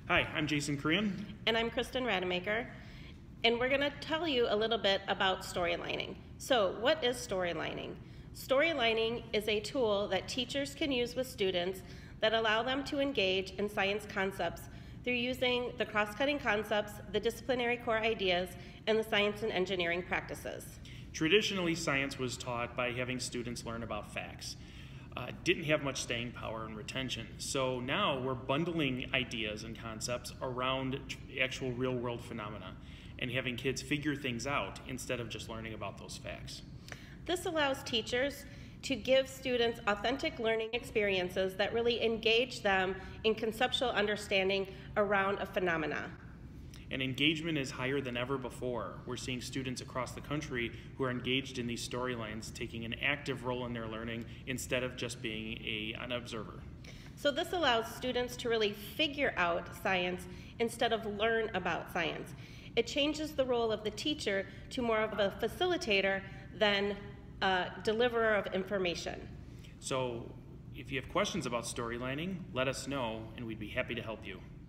Hi, I'm Jason Crean. And I'm Kristin Rademaker, and we're going to tell you a little bit about storylining. So, what is storylining? Storylining is a tool that teachers can use with students that allow them to engage in science concepts through using the cross-cutting concepts, the disciplinary core ideas, and the science and engineering practices. Traditionally, science was taught by having students learn about facts. Didn't have much staying power and retention. So now we're bundling ideas and concepts around actual real-world phenomena and having kids figure things out instead of just learning about those facts. This allows teachers to give students authentic learning experiences that really engage them in conceptual understanding around a phenomena. And engagement is higher than ever before. We're seeing students across the country who are engaged in these storylines taking an active role in their learning instead of just being an observer. So this allows students to really figure out science instead of learn about science. It changes the role of the teacher to more of a facilitator than a deliverer of information. So if you have questions about storylining, let us know and we'd be happy to help you.